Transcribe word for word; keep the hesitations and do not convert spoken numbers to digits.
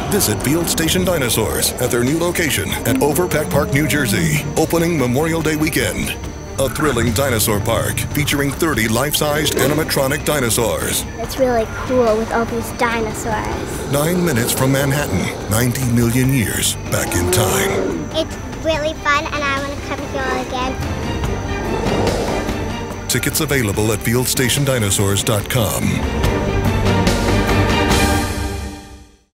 Visit Field Station Dinosaurs at their new location at Overpeck Park, New Jersey, opening Memorial Day weekend. A thrilling dinosaur park featuring thirty life-sized animatronic dinosaurs. It's really cool with all these dinosaurs. Nine minutes from Manhattan, ninety million years back in time. It's really fun and I want to come here again. Tickets available at field station dinosaurs dot com.